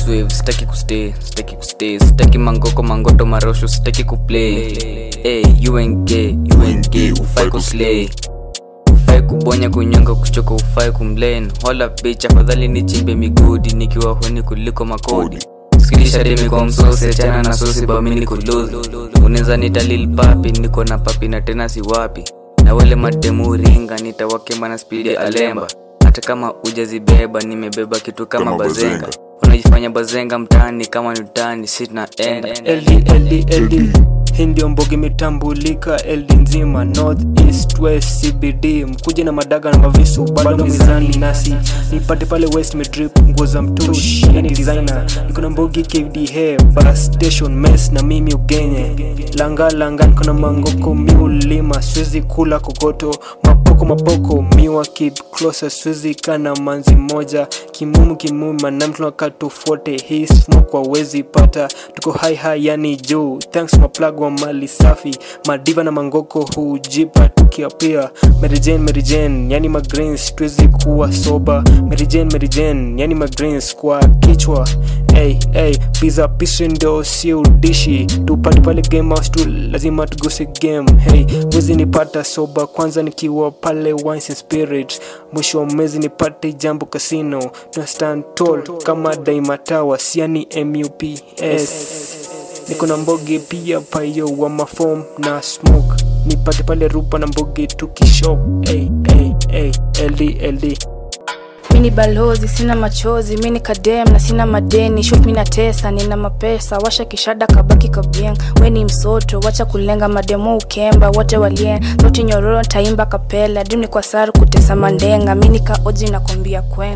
this wave, staki kustay. Staki mangoko mangoto marosho, staki kuplay. Hey, you ain't gay, ufai kuslay. Ufai kubonya kunyonga kuchoka ufai kumblane. Hola bitch, afadhali nichimbe migodi nikiwa honi kuliko makodi. Skilisha demi kwa msose, chana na sosi ba mimi niko lozi. Uneza nita lil papi, niko na papi na tena si wapi. Na wale mademu ringa, nitawakemba na speed alemba. Hata kama ujazibeba, nimebeba kitu kama bazenga. Unajifanya bazenga mtani kama nutani, shit na enda. LD hii ndio mbogi mitambulika, LD nzima, North, East, West, CBD. Mkuje na madaga na mavisu, bado mizani nasi. Nipate pale West midrip, nguo za mtush, yani designer. Niko na mbogi KVD hair, bus station mess na mimi ugenye. Langa, niko na mangoko miulima, siwezi kula kokoto. Mapoko, miwa keep closer, siwezi kana manzi moja. Kimumu, manam tunakatu 40, hii smoke wawezi pata. Tuko high, yani juu, thanks my plug wa mali safi. Madiva na mangoko hujipa tukiapia. Mary Jane, yani magreens, tuwezi kuwa soba. Mary Jane, yani magreens kwa kichwa. Hey, pizza pistry ndo sio dishi. Tupati pale game house tu, lazima tuguse game. Hey, wezi nipata soba, kwanza nikiwa pale wines and spirits. Mwisho wa mwezi nipate jambo casino. Tuna stand tall kama Daimatawa, siani MUPS. Niko na mbogi pia payo wa maform na smoke. Nipate pale rupa na mbogi tukishop. Hey, LD. Mini balozi, sina machozi, mini kadem na sina madeni. Shoot mina tesa, nina mapesa, washa kishada kabaki kabieng. Weni msoto, wacha kulenga mademo ukemba, wote walien. Sauti nyororo, taimba kapela, dream ni kwa saru kutesa mandenga. Mini ka oji na kombia kwen.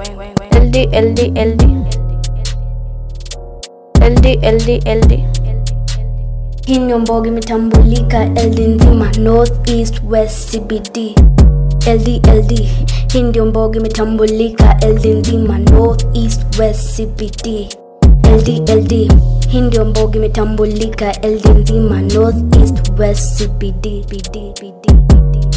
LD. Hii ndio mbogi mitambulika, LD nzima, North, East, West, CBD. LD. Hii ndio mbogi mitambulika, LD nzima, North, East, West, CBD. LD. Hii ndio mbogi mitambulika, LD nzima, North, East, West, CBD.